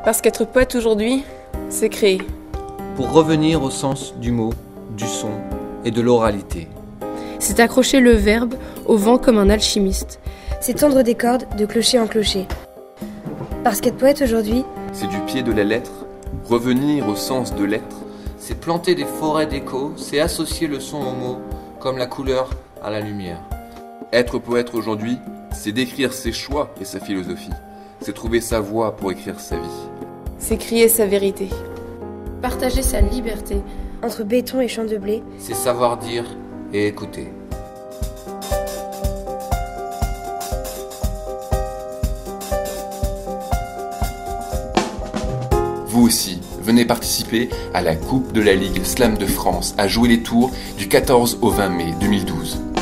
Parce qu'être poète aujourd'hui, c'est créer. Pour revenir au sens du mot, du son et de l'oralité. C'est accrocher le verbe au vent comme un alchimiste. C'est tendre des cordes de clocher en clocher. Parce qu'être poète aujourd'hui, c'est du pied de la lettre, revenir au sens de l'être. C'est planter des forêts d'écho, c'est associer le son au mot, comme la couleur à la lumière. Être poète aujourd'hui, c'est décrire ses choix et sa philosophie. C'est trouver sa voie pour écrire sa vie. C'est crier sa vérité. Partager sa liberté. Entre béton et champ de blé, c'est savoir dire et écouter. Vous aussi, venez participer à la Coupe de la Ligue Slam de France à jouer les tours du 14 au 20 mai 2012.